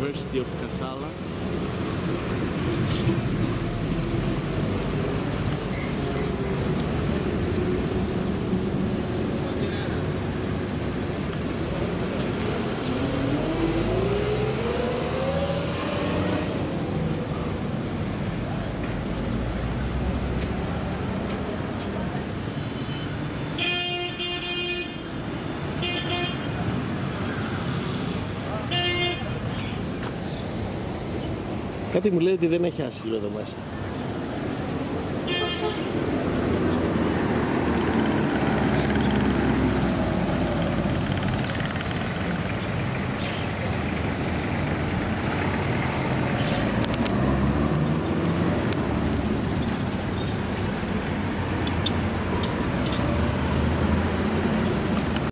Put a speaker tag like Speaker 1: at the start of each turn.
Speaker 1: University of Kassala.
Speaker 2: Κάτι μου λέει ότι δεν έχει άσυλο εδώ μέσα.